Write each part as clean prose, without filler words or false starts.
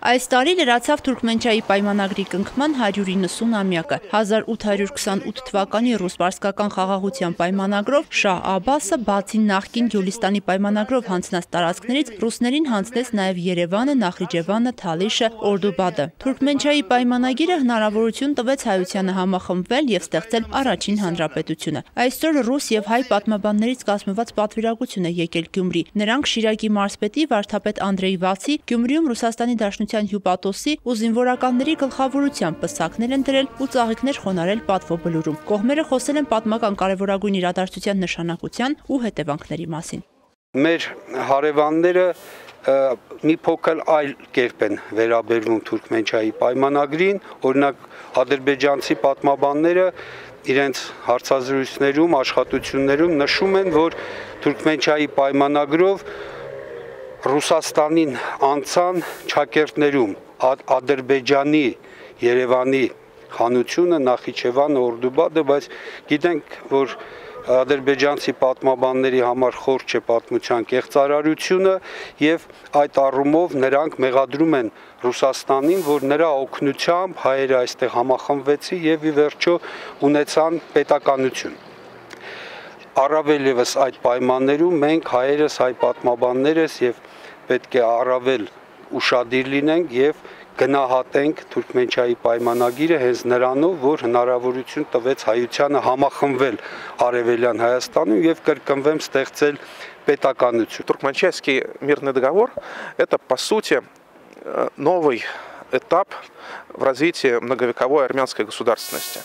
Այս տարի լրացավ Թուրքմենչայի պայմանագրի կնքման 190-ամյակը։ 1828 թվականի ռուս-պարսկական խաղաղության պայմանագրով Շահ Աբբասը բացի նախկին Գյուլիստանի պայմանագրով հանձնած տարածքներից ռուսներին հանձնեց նաև Երևանը, Նախիջևանը, Թալիշը, Օրդուբադը։ Թուրքմենչայի պայմանագիրը հնարավորություն տվեց հայությանը համախմբվել և ստեղծել առաջին հանրապետությունը։ Այսօր ռուս և հայ պատմաբաններից կազմված պատվիրակություն է եկել Գյումրի։ Նրանք Շիրակի մարզպետի վարդապետ Անդրեյ Վացի, Գյումրիում Ռուսաստանի Դաշնության հյուպատոսի ու զինվորականների գլխավորությամբ պսակներ են դրել ու ծաղիկներ խոնարհել պատվոբլուրում։ Կողմերը խոսել են պատմական կարևորագույն իրադարձության նշանակության ու հետևանքների մասին։ Մեր հարևանները մի փոքր այլ կերպ են վերաբերվում Թուրքմենչայի պայմանագրին, օրինակ ադրբեջանցի պատմաբանները իրենց հարցազրույցներում, աշխատություններում նշում են, որ Թուրքմենչայի պայմանագրով Ռուսաստանին անցան ճակերտներում Ադրբեջանի, Երևանի խանությունը, Նախիջևանը, Օրդուբադը, բայց գիտենք, որ ադրբեջանցի պատմաբանների համար խորտ չէ պատմության կեղծարարությունը եւ այդ առումով նրանք մեղադրում են Ռուսաստանին, որ նրա օգնությամբ հայերը այստեղ համախմբվեցին եւ ի վերջո ունեցան պետականություն։ Առավել եւս այդ պայմաններում մենք հայերս, հայ պատմաբաններս եւ պետք է առավել ուշադիր լինենք եւ գնահատենք Թուրքմենչայի պայմանագիրը հենց նրանով, որ հնարավորություն տվեց հայությանը համախմբվել Արևելյան Հայաստանում եւ կրկնվեմ ստեղծել պետականություն։ Туркменчайский мирный договор – это, по сути, новый этап в развитии многовековой армянской государственности.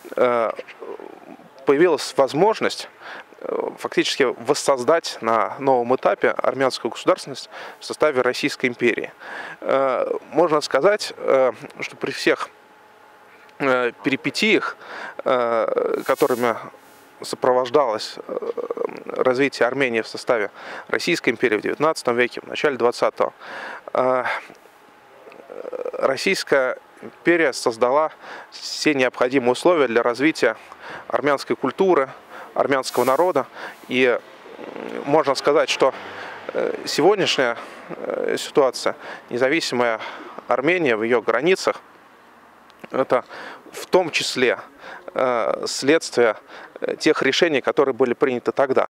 Появилась возможность фактически воссоздать на новом этапе армянскую государственность в составе Российской империи. Можно сказать, что при всех перипетиях, которыми сопровождалось развитие Армении в составе Российской империи в XIX веке, в начале XX, Российская империя создала все необходимые условия для развития армянской культуры, армянского народа. И можно сказать, что сегодняшняя ситуация, независимая Армения в ее границах, это в том числе следствие тех решений, которые были приняты тогда.